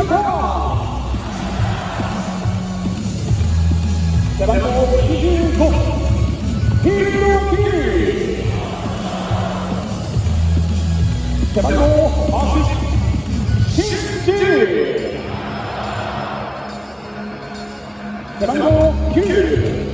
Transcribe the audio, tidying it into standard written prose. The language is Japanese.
背番号25、ヒロキ。背番号8、シンジ。背番号9、